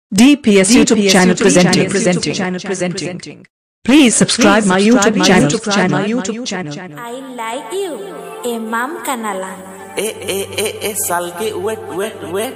DPS YouTube channel presenting. Please subscribe my YouTube channel. I like you, Imam Kanalan. Salge, wait.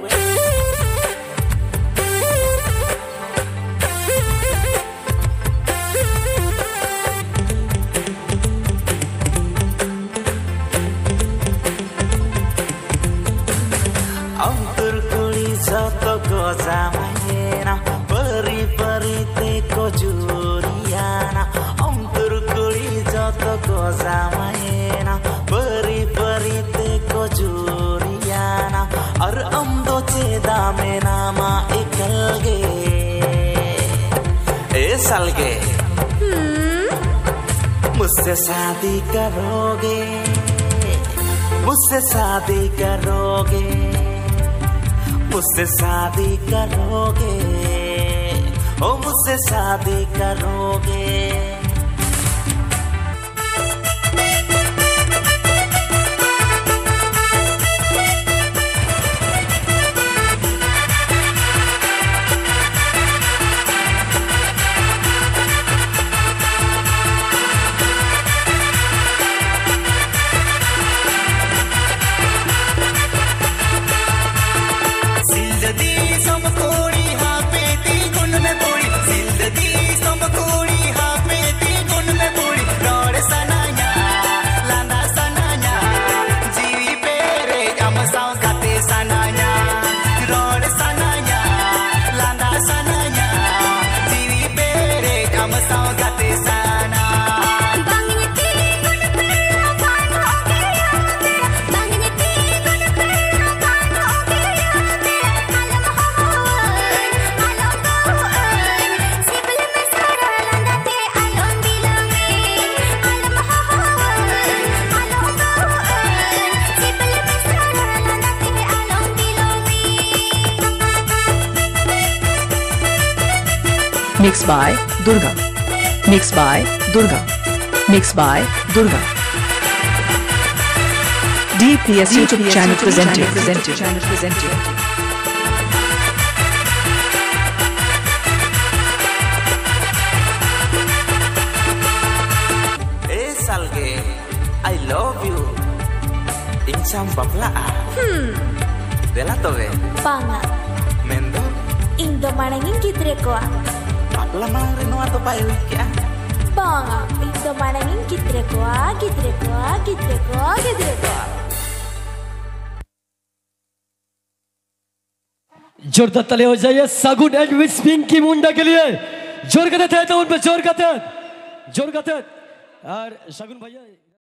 Antur kuli joto gozamayena, peri-peri teko juriana. Antur kuli joto gozamayena, peri-peri teko juriana. Ar amdo cheda में नामा इकलगे, सालगे, मुझसे शादी करोगे, मुझसे शादी करोगे, मुझसे शादी करोगे, ओ मुझसे शादी करोगे। Mixed by Durga. DPS YouTube channel presenting. Salge, I love you. Insam bapla. Bela tobe. Panga. Mendo. Indo manangin kitreko. Bapla mare no ato pai wikya. Panga. Indo manangin kitreko. जोरदार ताली हो जाइए सागुन एंड विस्पिंग की मुंडा के लिए। जोर करते थे तो उन पे जोर करते और शगुन भैया